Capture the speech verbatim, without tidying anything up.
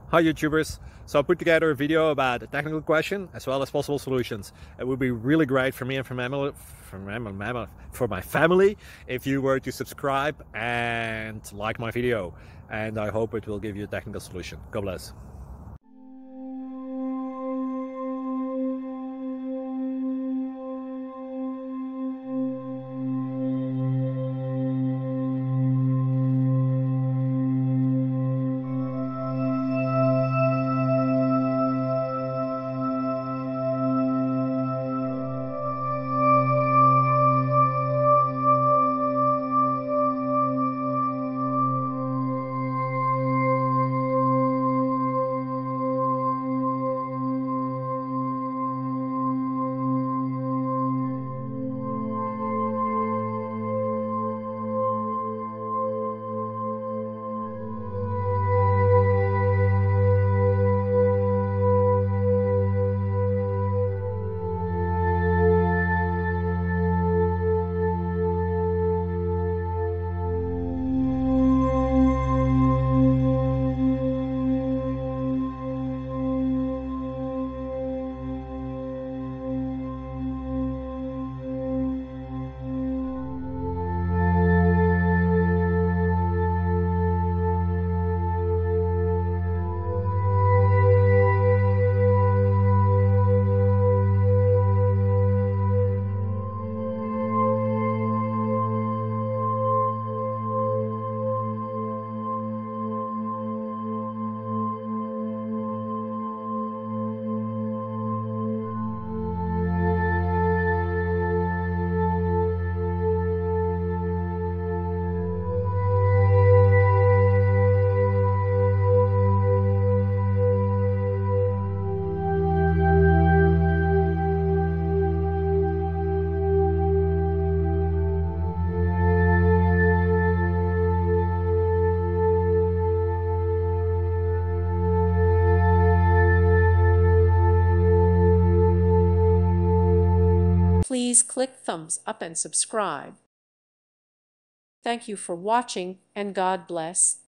Hi YouTubers! So I put together a video about a technical question as well as possible solutions. It would be really great for me and for my family, for my, for my family if you were to subscribe and like my video. And I hope it will give you a technical solution. God bless. Please click thumbs up and subscribe. Thank you for watching, and God bless.